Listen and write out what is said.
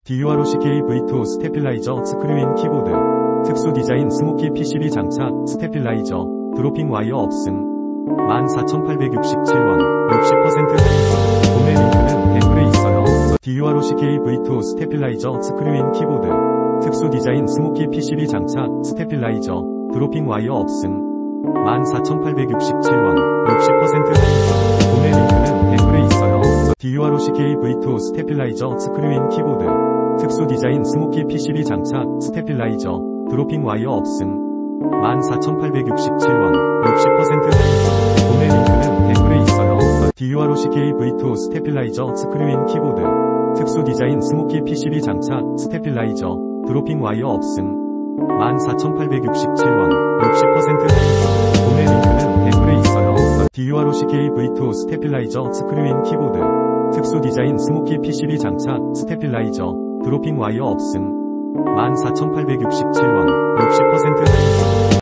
DUROCK V2 스테필라이저 스크류인 키보드, 특수 디자인 스모키 PCB 장착 스테필라이저, 드로핑 와이어 없음. 14,867원, 60% 할인. 구매 링크는 댓글에 있어요. DUROCK V2 스테필라이저 스크류인 키보드, 특수 디자인 스모키 PCB 장착 스테필라이저, 드로핑 와이어 없음. 14,867원, 60% 할인. 구매 링크는 댓글에 있어요. DUROCK V2 스테필라이저 스크류인 키보드, 특수 디자인 스모키 PCB 장착 스테필라이저, 드로핑 와이어 없음. 14,867원, 60% 할인. 구매 링크는 댓글에 있어요. DUROCK V2 스테필라이저 스크류인 키보드, 특수 디자인 스모키 PCB 장착 스테필라이저, 드로핑 와이어 없음. 14,867원, 60% 할인. 구매 링크는 댓글에 있어요. DUROCK V2 스테필라이저 스크류인 키보드, 특수 디자인 스모키 PCB 장착 스테필라이저, 드로핑 와이어 없음. 14,867원,